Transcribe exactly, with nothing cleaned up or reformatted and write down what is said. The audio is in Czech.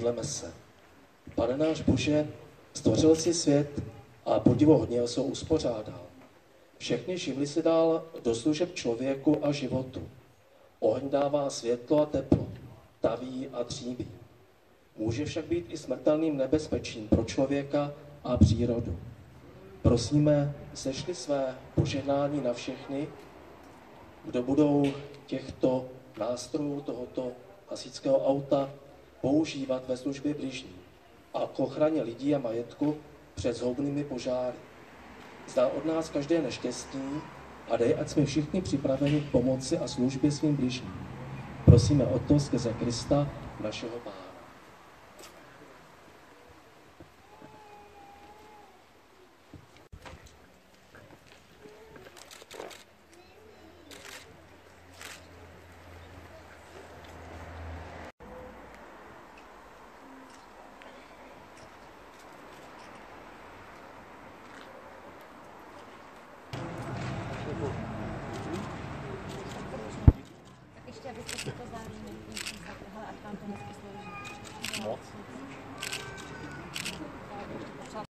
Modleme se. Pane náš Bože, stvořil jsi svět a podivuhodně ho uspořádal. Všechny živly si dal do služeb člověku a životu. Oheň dává světlo a teplo, taví a dříví. Může však být i smrtelným nebezpečím pro člověka a přírodu. Prosíme, sešli své požehnání na všechny, kdo budou těchto nástrojů tohoto hasičského auta používat ve službě bližní a k ochraně lidí a majetku před zhoubnými požáry. Zdá od nás každé neštěstí a dej, ať jsme všichni připraveni k pomoci a službě svým bližním. Prosíme o to skrze Krista, našeho Pána. Tak ještě, abyste si to zároveň ať vám to hezky slouží. Moc.